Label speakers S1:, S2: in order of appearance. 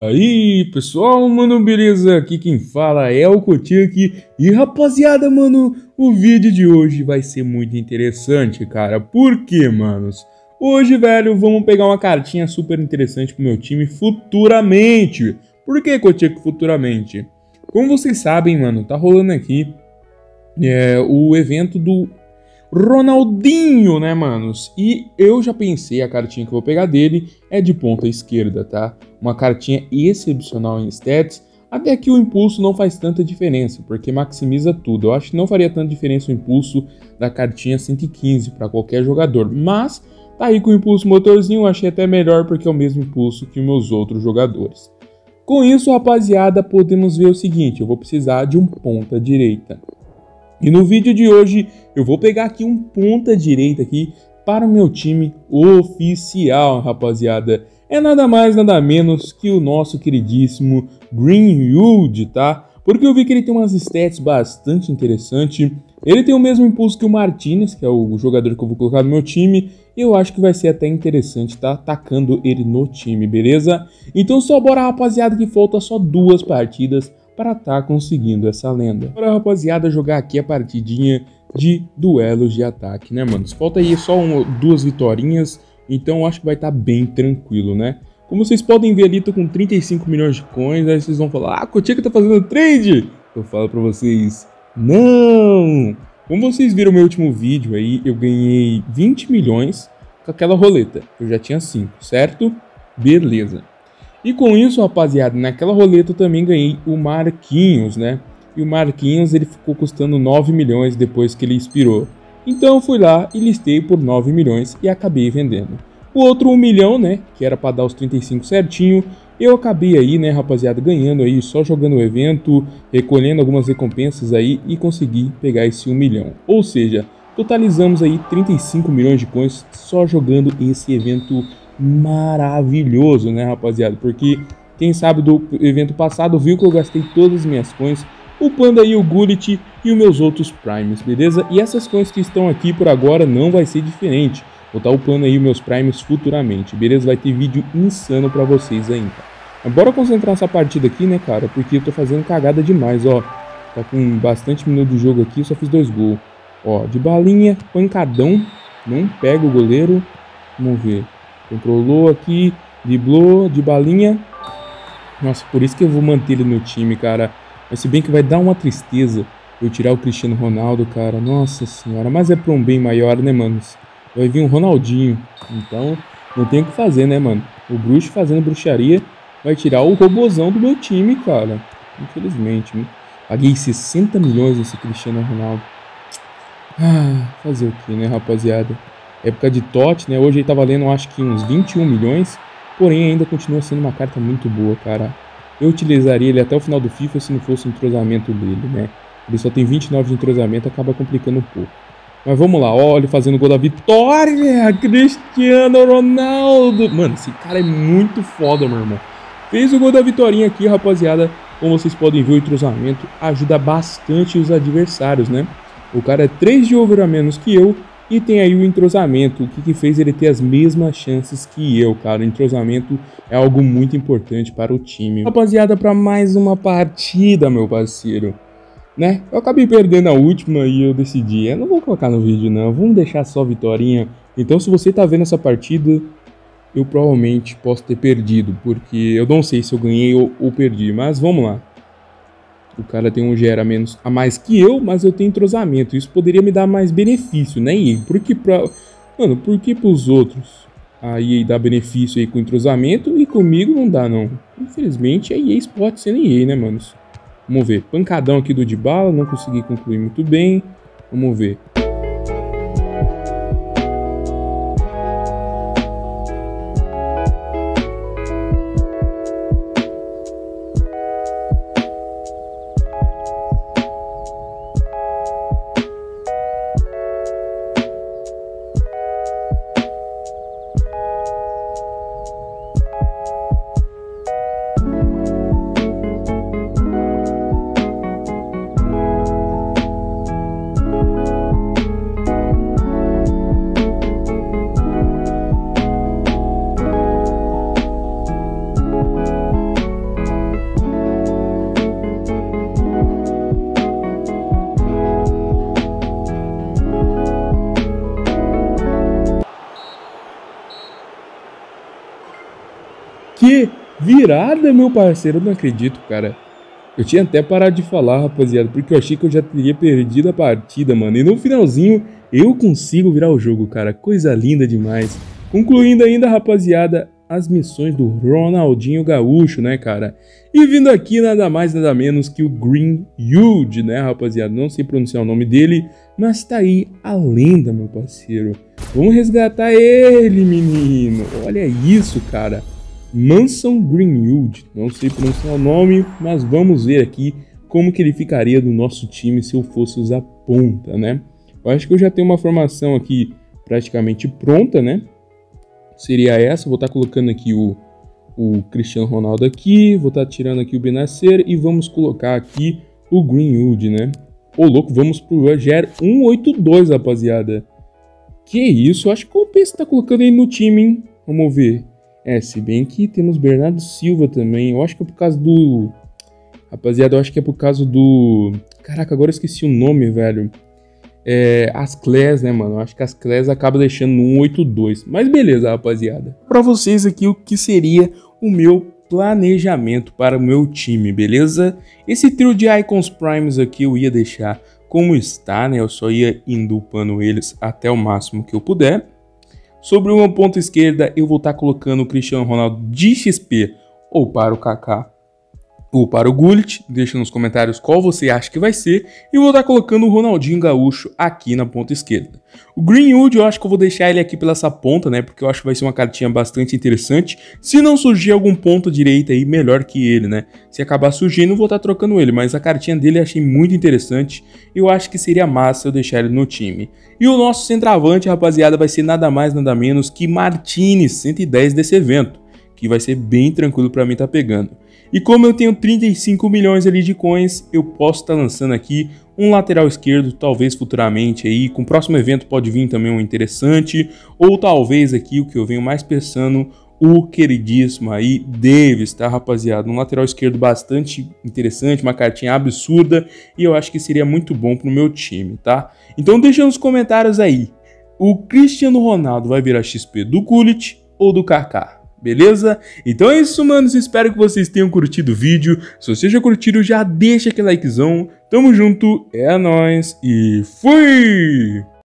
S1: Aí pessoal, mano, beleza? Aqui quem fala é o Kotick. E rapaziada, mano, o vídeo de hoje vai ser muito interessante, cara. Por quê, manos? Hoje, velho, vamos pegar uma cartinha super interessante pro meu time futuramente. Por que, Kotick, futuramente? Como vocês sabem, mano, tá rolando aqui o evento do Ronaldinho, né, manos? E eu já pensei, a cartinha que eu vou pegar dele é de ponta esquerda, tá? Uma cartinha excepcional em stats, até que o impulso não faz tanta diferença, porque maximiza tudo. Eu acho que não faria tanta diferença o impulso da cartinha 115 para qualquer jogador, mas tá aí com o impulso motorzinho, eu achei até melhor porque é o mesmo impulso que os meus outros jogadores. Com isso, rapaziada, podemos ver o seguinte, eu vou precisar de um ponta direita. E no vídeo de hoje eu vou pegar aqui um ponta direita aqui para o meu time oficial, rapaziada. É nada mais, nada menos que o nosso queridíssimo Greenwood, tá? Porque eu vi que ele tem umas stats bastante interessantes. Ele tem o mesmo impulso que o Martinez, que é o jogador que eu vou colocar no meu time. E eu acho que vai ser até interessante tá atacando ele no time, beleza? Então só bora, rapaziada, que falta só 2 partidas para estar conseguindo essa lenda. Bora, rapaziada, jogar aqui a partidinha de duelos de ataque, né, mano? Falta aí só 2 vitórias, então eu acho que vai estar bem tranquilo, né? Como vocês podem ver ali, tô com 35 milhões de coins, aí vocês vão falar, ah, Kotick tá fazendo trade! Eu falo pra vocês, não! Como vocês viram no meu último vídeo aí, eu ganhei 20 milhões com aquela roleta. Eu já tinha 5, certo? Beleza. E com isso, rapaziada, naquela roleta eu também ganhei o Marquinhos, né? E o Marquinhos, ele ficou custando 9 milhões depois que ele expirou. Então eu fui lá e listei por 9 milhões e acabei vendendo. O outro 1 milhão, né, que era para dar os 35 certinho, eu acabei aí, né, rapaziada, ganhando aí, só jogando o evento, recolhendo algumas recompensas aí e consegui pegar esse 1 milhão. Ou seja, totalizamos aí 35 milhões de coins só jogando esse evento maravilhoso, né, rapaziada? Porque quem sabe do evento passado viu que eu gastei todas as minhas coins upando aí o Gullit e os meus outros primes, beleza? E essas coins que estão aqui por agora não vai ser diferente. Vou estar upando aí os meus primes futuramente, beleza? Vai ter vídeo insano pra vocês ainda. Mas bora concentrar essa partida aqui, né, cara? Porque eu tô fazendo cagada demais, ó. Tá com bastante minuto de jogo aqui, só fiz 2 gols. Ó, de balinha, pancadão. Não pega o goleiro. Vamos ver. Controlou aqui, driblou, de balinha. Nossa, por isso que eu vou manter ele no time, cara. Mas se bem que vai dar uma tristeza eu tirar o Cristiano Ronaldo, cara. Nossa senhora, mas é pra um bem maior, né, manos? Vai vir um Ronaldinho. Então, não tem o que fazer, né, mano? O bruxo fazendo bruxaria vai tirar o robozão do meu time, cara. Infelizmente, né? Paguei 60 milhões nesse Cristiano Ronaldo. Ah, fazer o que, né, rapaziada? Época de TOT, né? Hoje ele tá valendo, acho que uns 21 milhões. Porém, ainda continua sendo uma carta muito boa, cara. Eu utilizaria ele até o final do FIFA se não fosse o entrosamento dele, né? Ele só tem 29 de entrosamento, acaba complicando um pouco. Mas vamos lá, ó, ele fazendo o gol da vitória! Cristiano Ronaldo! Mano, esse cara é muito foda, meu irmão. Fez o gol da vitória aqui, rapaziada. Como vocês podem ver, o entrosamento ajuda bastante os adversários, né? O cara é 3 de over a menos que eu. E tem aí o entrosamento, o que fez ele ter as mesmas chances que eu, cara. O entrosamento é algo muito importante para o time. Rapaziada, para mais uma partida, meu parceiro. Né? Eu acabei perdendo a última e eu decidi, eu não vou colocar no vídeo não, vamos deixar só a vitória. Então se você tá vendo essa partida, eu provavelmente posso ter perdido, porque eu não sei se eu ganhei ou perdi, mas vamos lá. O cara tem um GR a mais que eu, mas eu tenho entrosamento. Isso poderia me dar mais benefício, né, EA? Mano, por que pros outros a EA dá benefício aí com entrosamento e comigo não dá, não? Infelizmente, a EA Sports sendo EA, né, manos? Vamos ver. Pancadão aqui do Dybala, não consegui concluir muito bem. Vamos ver. Virada, meu parceiro, eu não acredito, cara. Eu tinha até parado de falar, rapaziada, porque eu achei que eu já teria perdido a partida, mano. E no finalzinho, eu consigo virar o jogo, cara. Coisa linda demais. Concluindo ainda, rapaziada, as missões do Ronaldinho Gaúcho, né, cara? E vindo aqui nada mais, nada menos que o Greenwood, né, rapaziada? Não sei pronunciar o nome dele, mas tá aí a lenda, meu parceiro. Vamos resgatar ele, menino. Olha isso, cara. Mason Greenwood, não sei pronunciar o nome, mas vamos ver aqui como que ele ficaria no nosso time se eu fosse usar ponta, né? Eu acho que eu já tenho uma formação aqui praticamente pronta, né? Seria essa, vou estar colocando aqui o Cristiano Ronaldo aqui, vou estar tirando aqui o Benacer e vamos colocar aqui o Greenwood, né? Ô louco, vamos pro Roger 182, rapaziada. Que isso, eu acho que o PC tá colocando ele no time, hein? Vamos ver. Se bem que temos Bernardo Silva também. Eu acho que é por causa do... Rapaziada, eu acho que é por causa do... Caraca, agora eu esqueci o nome, velho. Ascles, né, mano? Eu acho que Ascles acaba deixando no 182. Mas beleza, rapaziada. Pra vocês aqui, o que seria o meu planejamento para o meu time, beleza? Esse trio de Icons Primes aqui eu ia deixar como está, né? Eu só ia indupando eles até o máximo que eu puder. Sobre uma ponta esquerda, eu vou estar colocando o Cristiano Ronaldo de XP ou para o Kaká ou para o Gullit. Deixa nos comentários qual você acha que vai ser. E vou estar colocando o Ronaldinho Gaúcho aqui na ponta esquerda. O Greenwood eu acho que eu vou deixar ele aqui pela essa ponta, né? Porque eu acho que vai ser uma cartinha bastante interessante. Se não surgir algum ponto direita aí, melhor que ele, né? Se acabar surgindo, eu vou estar trocando ele. Mas a cartinha dele eu achei muito interessante. Eu acho que seria massa eu deixar ele no time. E o nosso centroavante, rapaziada, vai ser nada mais, nada menos que Martinez, 110 desse evento. Que vai ser bem tranquilo pra mim estar pegando. E como eu tenho 35 milhões ali de coins, eu posso estar lançando aqui um lateral esquerdo, talvez futuramente aí, com o próximo evento pode vir também um interessante, ou talvez aqui o que eu venho mais pensando, o queridíssimo aí, Davis, tá, rapaziada? Um lateral esquerdo bastante interessante, uma cartinha absurda, e eu acho que seria muito bom pro meu time, tá? Então deixa nos comentários aí, o Cristiano Ronaldo vai virar XP do Gullit ou do Kaká? Beleza? Então é isso, manos. Espero que vocês tenham curtido o vídeo. Se você já curtiu, já deixa aquele likezão. Tamo junto, é nóis e fui!